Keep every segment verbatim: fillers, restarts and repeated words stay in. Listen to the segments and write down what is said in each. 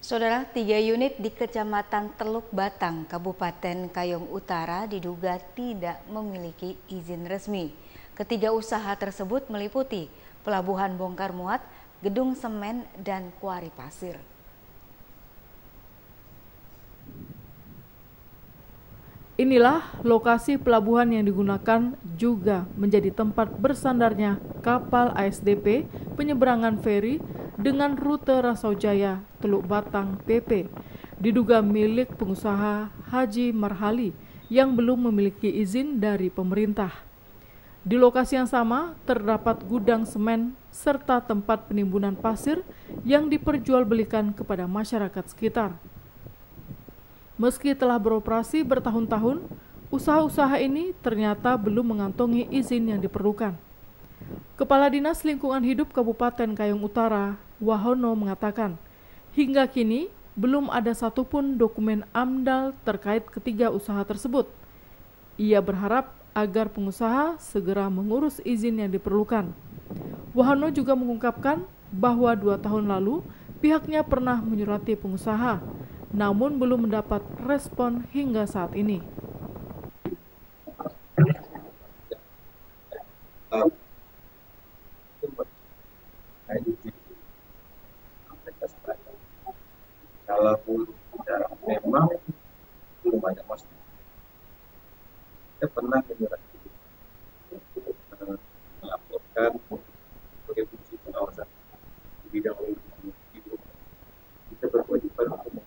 Saudara, tiga unit di Kecamatan Teluk Batang, Kabupaten Kayong Utara diduga tidak memiliki izin resmi. Ketiga usaha tersebut meliputi pelabuhan bongkar muat, gedung semen, dan kuari pasir. Inilah lokasi pelabuhan yang digunakan juga menjadi tempat bersandarnya kapal A S D P penyeberangan feri dengan rute Rasojaya Teluk Batang P P, diduga milik pengusaha Haji Marhali yang belum memiliki izin dari pemerintah. Di lokasi yang sama terdapat gudang semen serta tempat penimbunan pasir yang diperjualbelikan kepada masyarakat sekitar. Meski telah beroperasi bertahun-tahun, usaha-usaha ini ternyata belum mengantongi izin yang diperlukan. Kepala Dinas Lingkungan Hidup Kabupaten Kayong Utara, Wahono, mengatakan, hingga kini belum ada satupun dokumen AMDAL terkait ketiga usaha tersebut. Ia berharap agar pengusaha segera mengurus izin yang diperlukan. Wahono juga mengungkapkan bahwa dua tahun lalu pihaknya pernah menyurati pengusaha, namun belum mendapat respon hingga saat ini. Kalau bicara memang belum banyak masalah. Kita pernah menyurati untuk melaporkan sebagai fungsi pengawasan di bidang lingkungan hidup. Kita berkewajiban untuk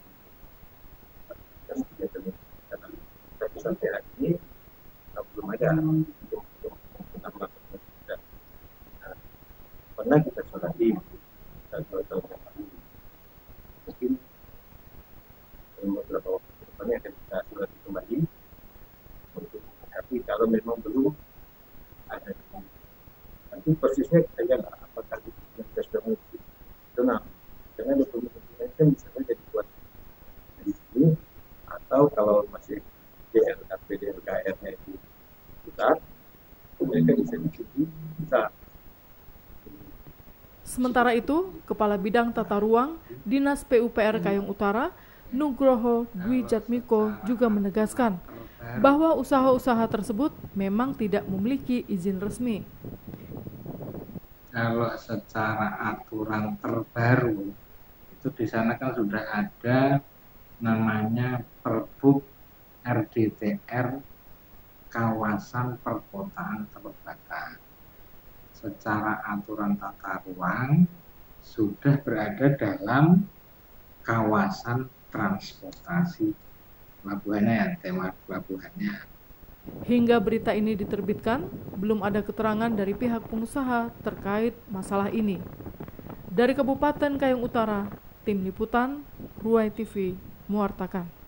tapi sampai hari ini belum ada untuk melakukan tidak. Pernah kita surati dua tahun yang lalu, mungkin beberapa waktu ke depannya akan kita surati kembali untuk tapi kalau memang belum ada nanti persisnya kita jaga apakah kita sudah memiliki tenang dengan dokumen-dokumen kan bisa saja dibuat di sini atau kalau masih D L K P D L K R-nya itu besar, mereka bisa dicuci, bisa. Sementara itu, Kepala Bidang Tata Ruang Dinas P U P R Kayong Utara, Nugroho Dwi Jatmiko, juga menegaskan bahwa usaha-usaha tersebut memang tidak memiliki izin resmi. Kalau secara aturan terbaru, itu di sana kan sudah ada namanya Perbuk R D T R Kawasan Perkotaan Teluk Batang. Secara aturan tata ruang sudah berada dalam kawasan transportasi pelabuhannya, ya, tema pelabuhannya. Hingga berita ini diterbitkan, belum ada keterangan dari pihak pengusaha terkait masalah ini. Dari Kabupaten Kayong Utara, Tim Liputan, Ruai T V, mewartakan.